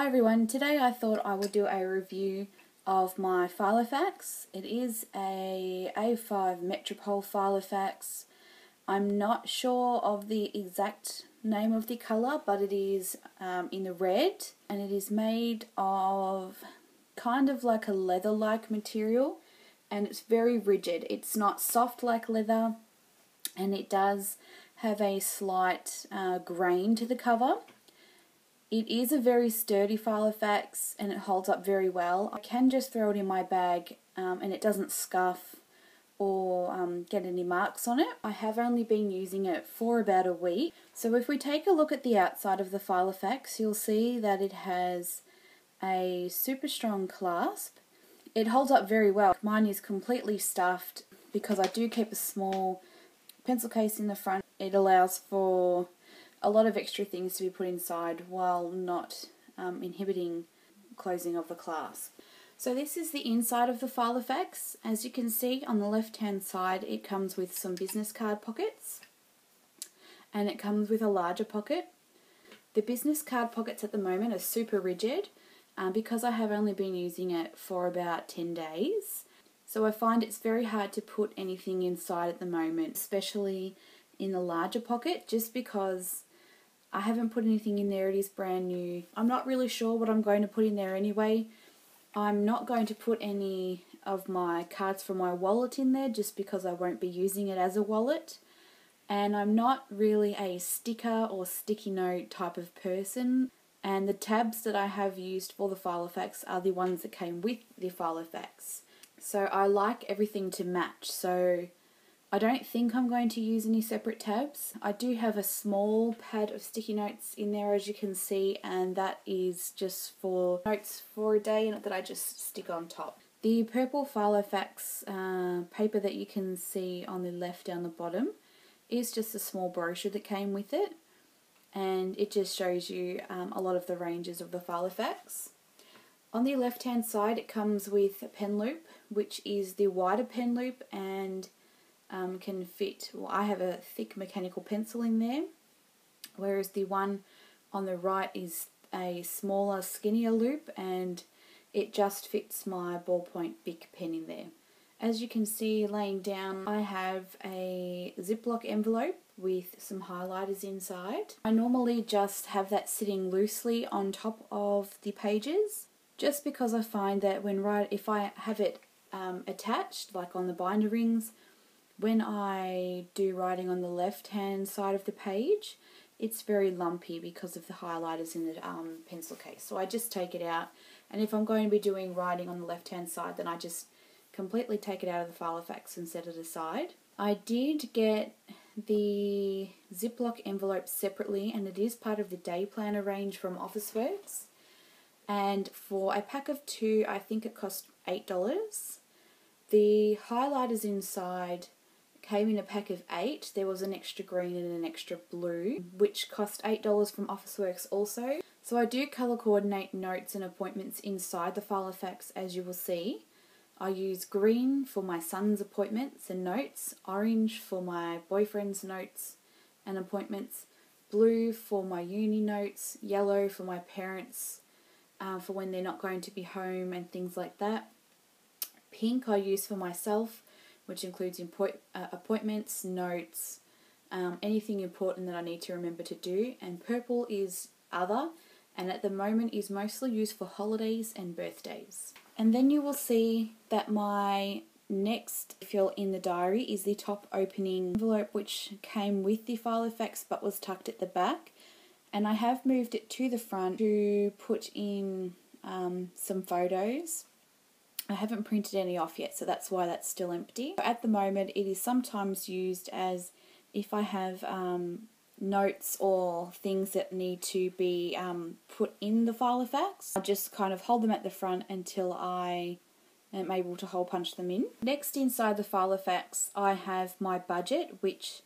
everyone, today I thought I would do a review of my Filofax. It is a A5 Metropole Filofax. I'm not sure of the exact name of the colour, but it is in the red, and it is made of kind of like a leather-like material, and it's very rigid. It's not soft like leather, and it does have a slight grain to the cover. It is a very sturdy Filofax and it holds up very well. I can just throw it in my bag and it doesn't scuff or get any marks on it. I have only been using it for about a week. So if we take a look at the outside of the Filofax, you'll see that it has a super strong clasp. It holds up very well. Mine is completely stuffed because I do keep a small pencil case in the front. It allows for a lot of extra things to be put inside while not inhibiting closing of the clasp. So this is the inside of the Filofax. As you can see on the left hand side, it comes with some business card pockets and it comes with a larger pocket. The business card pockets at the moment are super rigid because I have only been using it for about 10 days. So I find it's very hard to put anything inside at the moment, especially in the larger pocket, just because I haven't put anything in there. It is brand new. I'm not really sure what I'm going to put in there anyway. I'm not going to put any of my cards from my wallet in there just because I won't be using it as a wallet. And I'm not really a sticker or sticky note type of person. And the tabs that I have used for the Filofax are the ones that came with the Filofax. So I like everything to match. So I don't think I'm going to use any separate tabs. I do have a small pad of sticky notes in there, as you can see, and that is just for notes for a day that I just stick on top. The purple Filofax paper that you can see on the left down the bottom is just a small brochure that came with it, and it just shows you a lot of the ranges of the Filofax. On the left hand side it comes with a pen loop, which is the wider pen loop and can fit, well, I have a thick mechanical pencil in there, whereas the one on the right is a smaller, skinnier loop, and it just fits my ballpoint Bic pen in there. As you can see laying down, I have a Ziploc envelope with some highlighters inside. I normally just have that sitting loosely on top of the pages, just because I find that if I have it attached, like on the binder rings, when I do writing on the left hand side of the page, it's very lumpy because of the highlighters in the pencil case. So I just take it out, and if I'm going to be doing writing on the left hand side, then I just completely take it out of the Filofax and set it aside. I did get the Ziploc envelope separately, and it is part of the day planner range from Officeworks. And for a pack of 2, I think it cost $8. The highlighters inside came in a pack of 8. There was an extra green and an extra blue, which cost $8 from Officeworks also. So I do colour coordinate notes and appointments inside the Filofax, as you will see. I use green for my son's appointments and notes, orange for my boyfriend's notes and appointments, blue for my uni notes, yellow for my parents for when they're not going to be home and things like that. Pink I use for myself, which includes appointments, notes, anything important that I need to remember to do. And purple is other, and at the moment is mostly used for holidays and birthdays. And then you will see that my next fill in the diary is the top opening envelope, which came with the Filofax but was tucked at the back. And I have moved it to the front to put in some photos. I haven't printed any off yet, so that's why that's still empty. At the moment, it is sometimes used as if I have notes or things that need to be put in the Filofax. I just kind of hold them at the front until I am able to hole punch them in. Next, inside the Filofax, I have my budget, which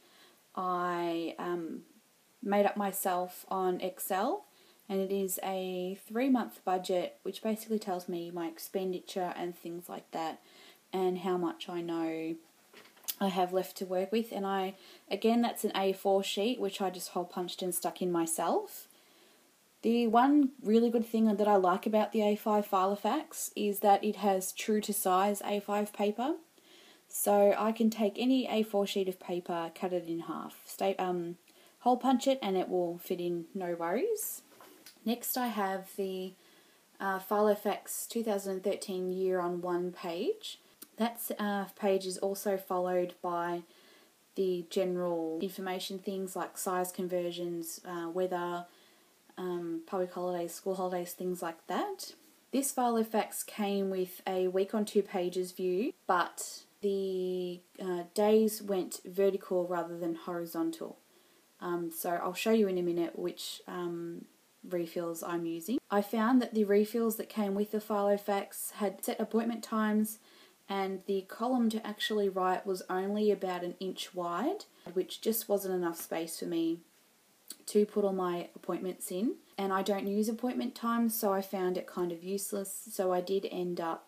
I made up myself on Excel. And it is a 3-month budget, which basically tells me my expenditure and things like that, and how much I know I have left to work with. And again, that's an A4 sheet, which I just hole punched and stuck in myself. The one really good thing that I like about the A5 Filofax is that it has true to size A5 paper. So I can take any A4 sheet of paper, cut it in half, hole punch it, and it will fit in no worries. Next I have the Filofax 2013 Year on One page. That page is also followed by the general information things like size conversions, weather, public holidays, school holidays, things like that. This Filofax came with a week on 2 pages view, but the days went vertical rather than horizontal. So I'll show you in a minute which refills I'm using. I found that the refills that came with the Filofax had set appointment times, and the column to actually write was only about 1 inch wide, which just wasn't enough space for me to put all my appointments in. And I don't use appointment times, so I found it kind of useless. So I did end up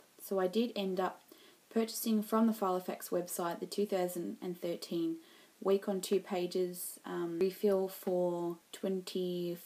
purchasing from the Filofax website the 2013 week on 2 pages refill for $25.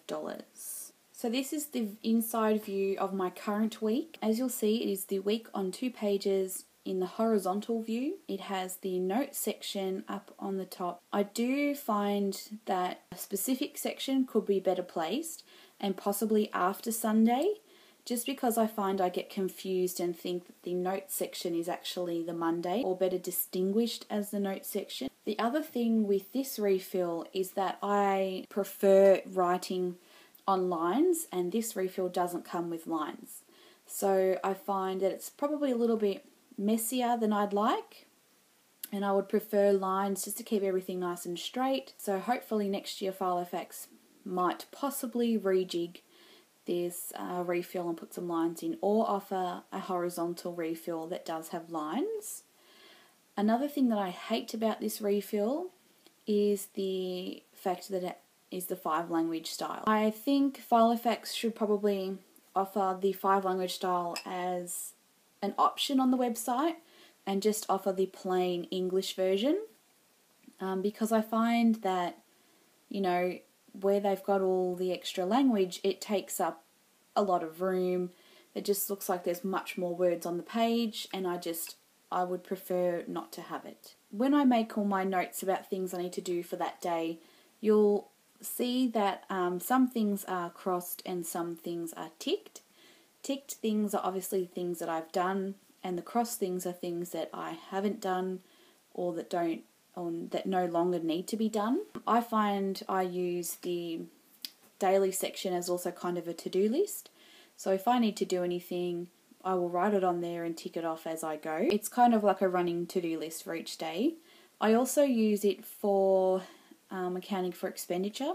So this is the inside view of my current week. As you'll see, it is the week on 2 pages in the horizontal view. It has the notes section up on the top. I do find that a specific section could be better placed, and possibly after Sunday, just because I find I get confused and think that the notes section is actually the Monday, or better distinguished as the notes section. The other thing with this refill is that I prefer writing on lines, and this refill doesn't come with lines. So I find that it's probably a little bit messier than I'd like, and I would prefer lines just to keep everything nice and straight. So hopefully next year Filofax might possibly rejig this refill and put some lines in, or offer a horizontal refill that does have lines. Another thing that I hate about this refill is the fact that it is the 5-language style. I think Filofax should probably offer the 5-language style as an option on the website and just offer the plain English version, because I find that, you know, where they've got all the extra language, it takes up a lot of room. It just looks like there's much more words on the page, and I would prefer not to have it. When I make all my notes about things I need to do for that day, you'll see that some things are crossed and some things are ticked. Ticked things are obviously things that I've done, and the crossed things are things that I haven't done or that no longer need to be done. I find I use the daily section as also kind of a to-do list. So if I need to do anything, I will write it on there and tick it off as I go. It's kind of like a running to-do list for each day. I also use it for accounting for expenditure.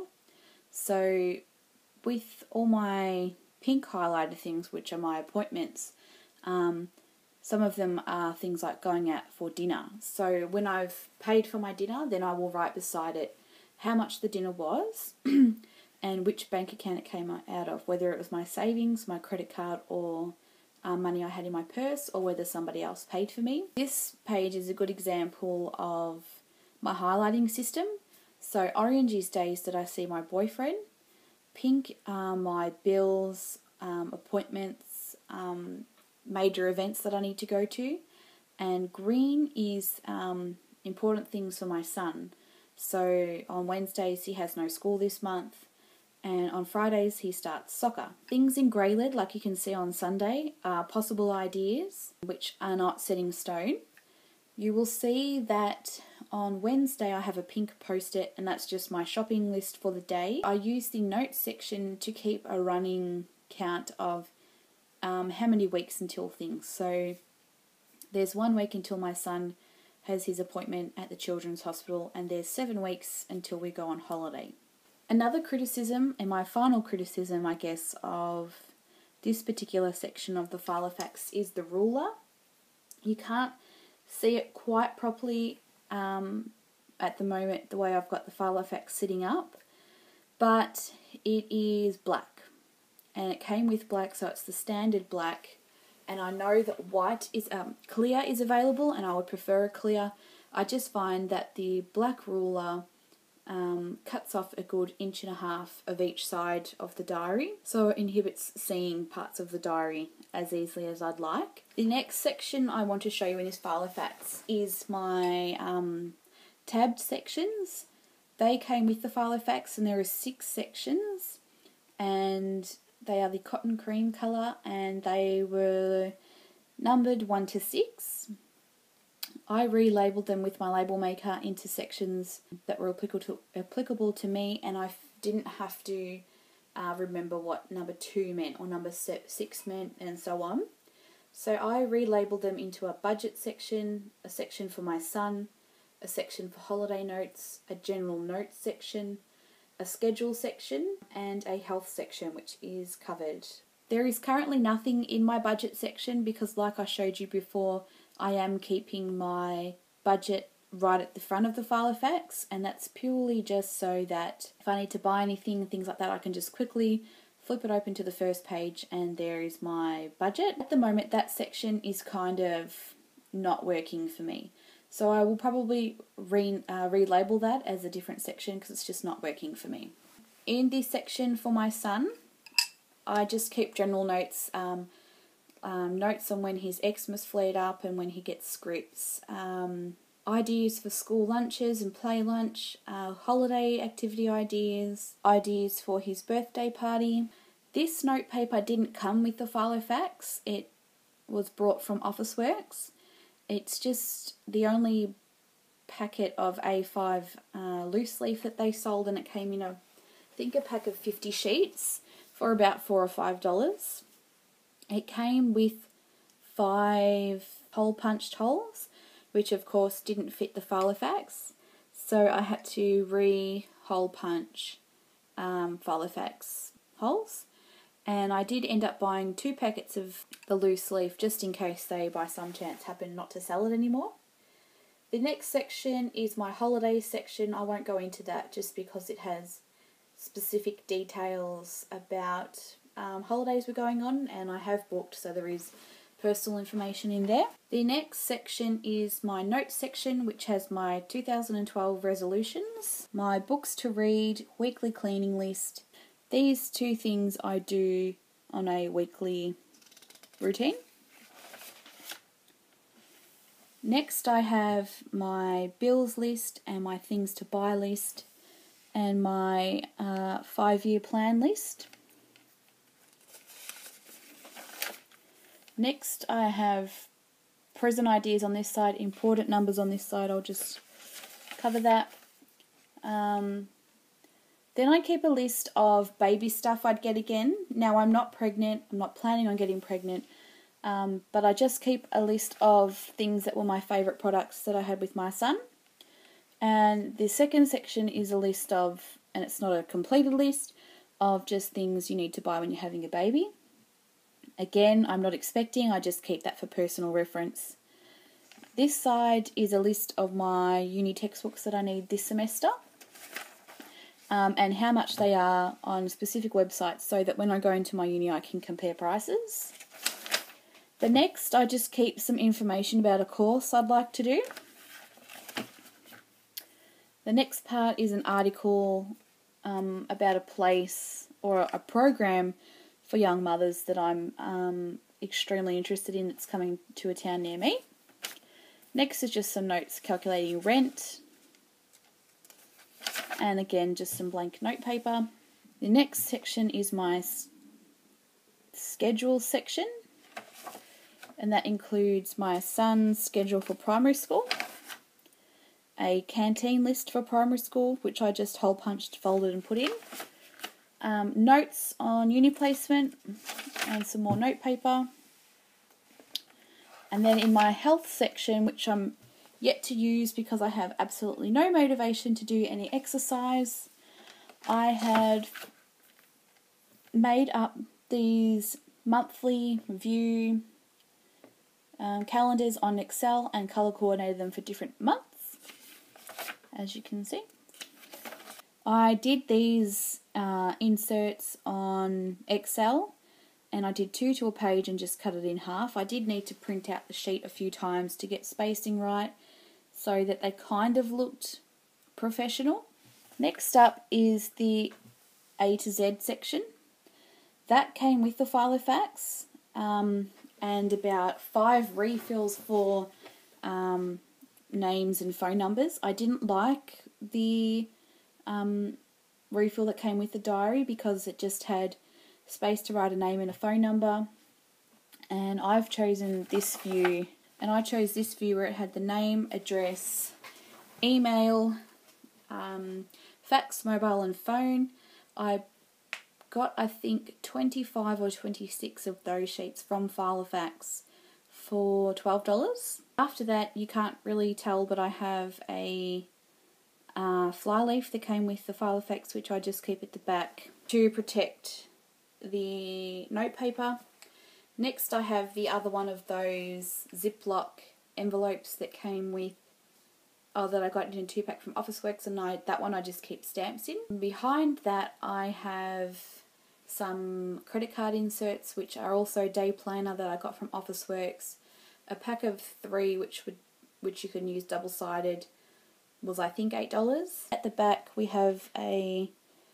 So with all my pink highlighted things, which are my appointments, some of them are things like going out for dinner. So when I've paid for my dinner, then I will write beside it how much the dinner was and which bank account it came out of, whether it was my savings, my credit card, or money I had in my purse, or whether somebody else paid for me. This page is a good example of my highlighting system. So orange is days that I see my boyfriend, pink are my bills, appointments, major events that I need to go to, and green is important things for my son. So on Wednesdays he has no school this month, and on Fridays he starts soccer. Things in grey lead, like you can see on Sunday, are possible ideas which are not set in stone. You will see that on Wednesday I have a pink post-it, and that's just my shopping list for the day. I use the notes section to keep a running count of how many weeks until things. So there's 1 week until my son has his appointment at the Children's Hospital, and there's 7 weeks until we go on holiday. Another criticism, and my final criticism, I guess, of this particular section of the Filofax is the ruler. You can't see it quite properly at the moment, the way I've got the Filofax sitting up, but it is black, and it came with black, so it's the standard black. And I know that white is clear is available, and I would prefer a clear. I just find that the black ruler cuts off a good 1.5 inches of each side of the diary, so it inhibits seeing parts of the diary as easily as I'd like. The next section I want to show you in this Filofax is my tabbed sections. They came with the Filofax, and there are 6 sections, and they are the cotton cream colour, and they were numbered 1 to 6. I relabeled them with my label maker into sections that were applicable to me, and I didn't have to remember what number 2 meant or number 6 meant, and so on. So I relabeled them into a budget section, a section for my son, a section for holiday notes, a general notes section, a schedule section, and a health section, which is covered. There is currently nothing in my budget section because, like I showed you before, I am keeping my budget right at the front of the Filofax, and that's purely just so that if I need to buy anything, things like that, I can just quickly flip it open to the first page and there is my budget. At the moment, that section is kind of not working for me. So I will probably relabel that as a different section because it's just not working for me. In this section for my son, I just keep general notes, notes on when his eczema's flared up and when he gets scripts, ideas for school lunches and play lunch, holiday activity ideas, ideas for his birthday party. This note paper didn't come with the Filofax, it was brought from Officeworks. It's just the only packet of A5 loose leaf that they sold, and it came in I think a pack of 50 sheets for about $4 or $5. It came with 5 hole punched holes, which of course didn't fit the Filofax, so I had to re-hole punch Filofax holes, and I did end up buying 2 packets of the loose leaf just in case they by some chance happen not to sell it anymore. The next section is my holidays section. I won't go into that just because it has specific details about holidays we're going on, and I have booked, so there is personal information in there. The next section is my notes section, which has my 2012 resolutions, my books to read, weekly cleaning list. These 2 things I do on a weekly routine. Next I have my bills list and my things to buy list and my 5-year plan list. Next I have present ideas on this side, important numbers on this side. I'll just cover that. Then I keep a list of baby stuff I'd get again. Now I'm not pregnant, I'm not planning on getting pregnant, but I just keep a list of things that were my favourite products that I had with my son. And the second section is a list of, and it's not a completed list, of just things you need to buy when you're having a baby. Again, I'm not expecting, I just keep that for personal reference. This side is a list of my uni textbooks that I need this semester, and how much they are on specific websites so that when I go into my uni I can compare prices. The next, I just keep some information about a course I'd like to do. The next part is an article about a place or a program for young mothers that I'm extremely interested in that's coming to a town near me. Next is just some notes calculating rent, and again just some blank note paper. The next section is my schedule section, and that includes my son's schedule for primary school, a canteen list for primary school which I just hole punched, folded and put in, notes on uni placement and some more note paper. And then in my health section, which I'm yet to use because I have absolutely no motivation to do any exercise, I had made up these monthly view calendars on Excel and colour coordinated them for different months, as you can see. I did these inserts on Excel, and I did 2 to a page and just cut it in half. I did need to print out the sheet a few times to get spacing right so that they kind of looked professional. Next up is the A to Z section. That came with the Filofax and about 5 refills for names and phone numbers. I didn't like the refill that came with the diary because it just had space to write a name and a phone number, and I've chosen this view, and I chose this view where it had the name, address, email, fax, mobile and phone. I got, I think, 25 or 26 of those sheets from Filofax for $12. After that, you can't really tell, but I have a flyleaf that came with the Filofax, which I just keep at the back to protect the notepaper. Next, I have the other one of those Ziploc envelopes that came with, that I got in a 2-pack from Officeworks, and that one I just keep stamps in. Behind that, I have some credit card inserts, which are also day planner that I got from Officeworks. A pack of 3, which you can use double-sided, was I think $8. At the back we have a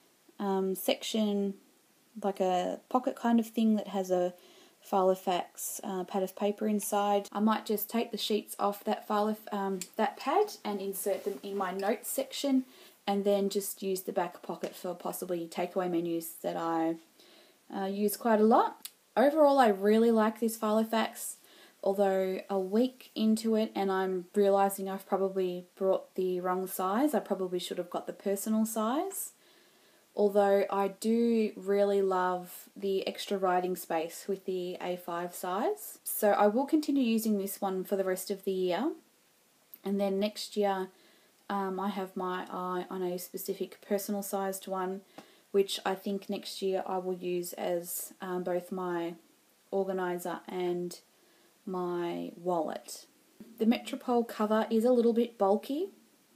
section, like a pocket kind of thing, that has a Filofax pad of paper inside. I might just take the sheets off that that pad and insert them in my notes section, and then just use the back pocket for possibly takeaway menus that I use quite a lot. Overall, I really like this Filofax, although a week into it and I'm realising I've probably brought the wrong size. I probably should have got the personal size. Although I do really love the extra writing space with the A5 size. So I will continue using this one for the rest of the year. And then next year I have my eye on a specific personal sized one, which I think next year I will use as both my organiser and my wallet. The Metropole cover is a little bit bulky,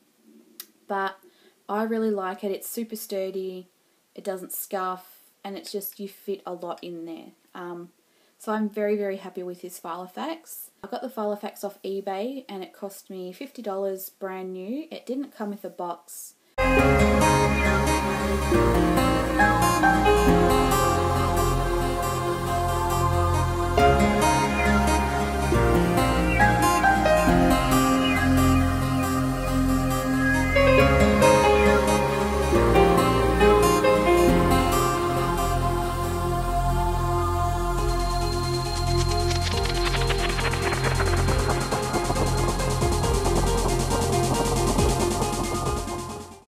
but I really like it. It's super sturdy, it doesn't scuff, and it's just, you fit a lot in there. So I'm very, very happy with this Filofax. I got the Filofax off eBay and it cost me $50 brand new. It didn't come with a box.